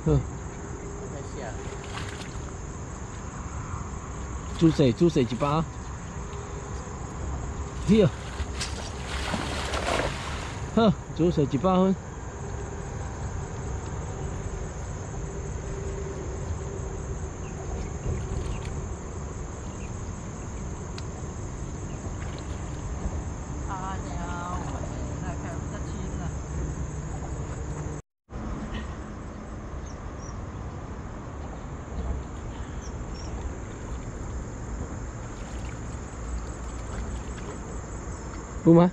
呵。煮水一把。嘿，好，煮水100分。有吗？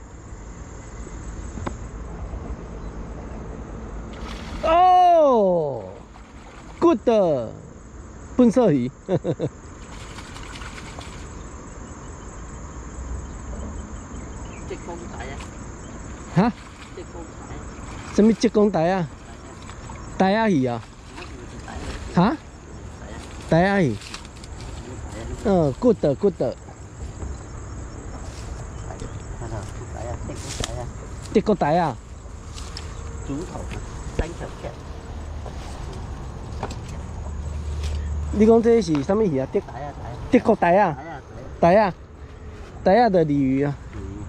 哦 ，good， 笨色鱼，呵呵呵。 浙江台啊？ 哈？ 浙江台。 什么浙江台啊？台啊鱼啊？哈？台啊鱼。嗯 ，good good。 德國底啊， 豬頭生長腳。 你講這是什麼魚啊？德國底啊，底啊的鯉魚啊。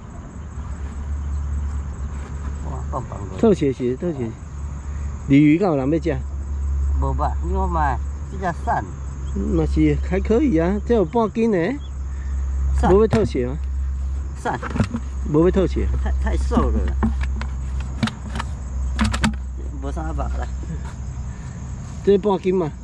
哇，棒棒的。 特寫是，鯉魚敢有人要食？ 無吧，你看嘛，這隻鱔。 嘛是還可以啊，這有半斤呢。無要特寫嗎？ 鱔。 無要特寫。 太瘦了。無啥肉啦。 這半斤嘛。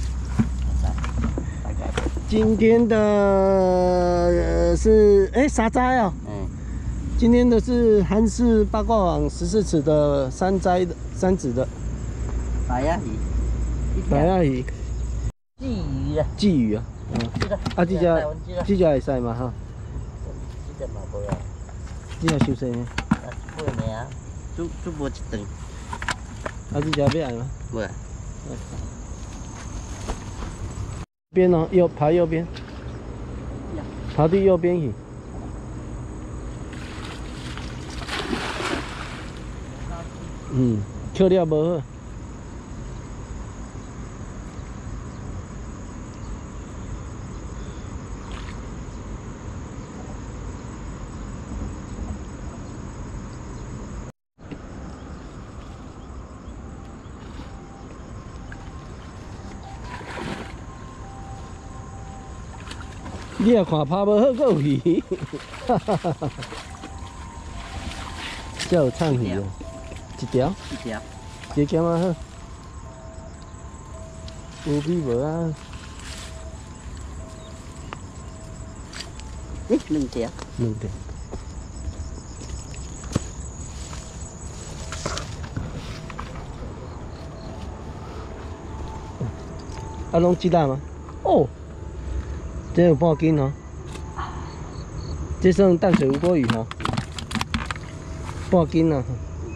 今天的是沙齋哦。今天的是韩式八卦网14尺的山子的。 白鸭鱼。 白鸭鱼。 鲫鱼啊。 鲫魚啊。啊，這隻會使嘛哈？ 這隻嘛無啊。 這隻收生呢？ 啊，8個啊，煮無一頓。 啊，這隻要愛嗎？ 無啊。 邊哦，爬右邊，爬到右邊去。嗯，扣了無好。你也看拍无好，阁有鱼，哈哈哈哈！这有唱鱼哦，一条，一条啊好，有比无啊？ 2條。 2條。啊，拢鸡蛋吗？哦。这有半斤哦，这算淡水无锅鱼哦，半斤啊。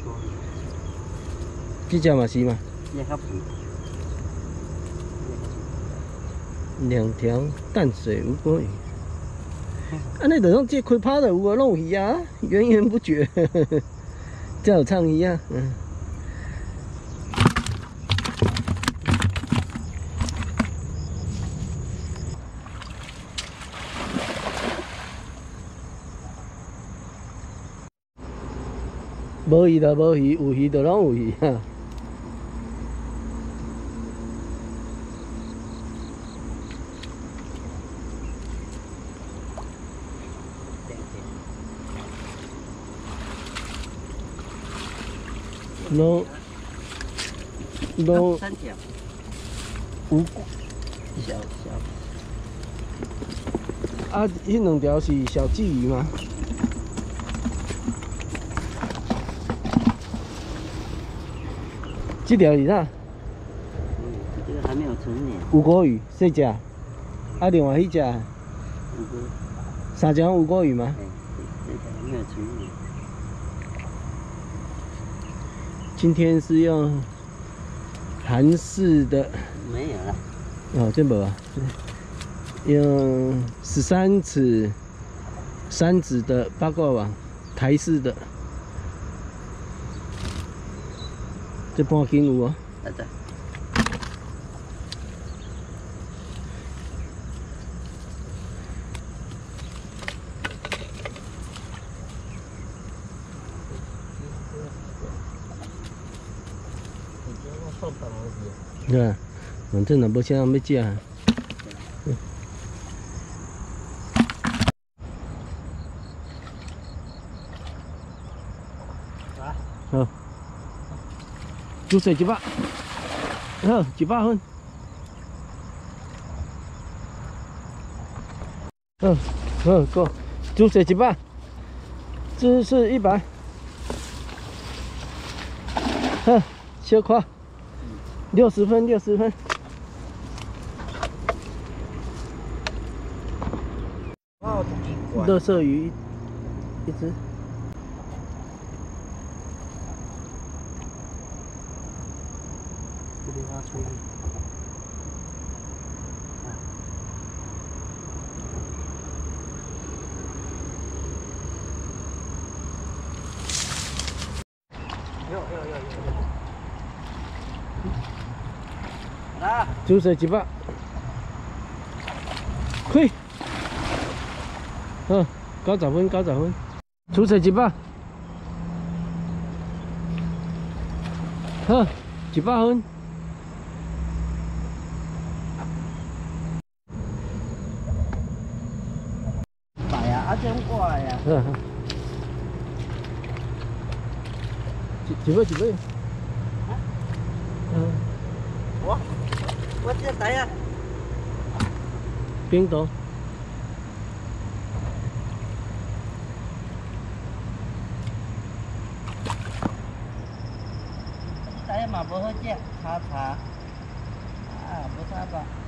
这只嘛是嘛？2条淡水无锅鱼，安尼就拢这开拍的有啊，拢有鱼啊，源源不绝，这有唱鱼啊，无鱼就无鱼，有鱼就拢有鱼哈。都 3條。 有小。 啊，迄2条是小鲫鱼吗？这条是啥？ 这个还没有成年。 有锅鱼，细只。啊，另外迄只。3条有锅鱼吗？ 这条还没有成年。 今天是用韩式的。 没有了。 哦，这无啊。用13尺3指的八卦网，台式的。这半斤有哦。 对啊，反正也无啥人要食啊。好，猪水100，好100分。够，猪水100，芝士100，小块，60分，60分。乐色鱼一只。 这边要处理。来， 猪水100，开。好，90分，90分。猪水100，好，100分。 买呀，啊，这样过来呀。 几位？ 我这台呀。 冰岛。 台嘛无好食，炒啊，无啥吧。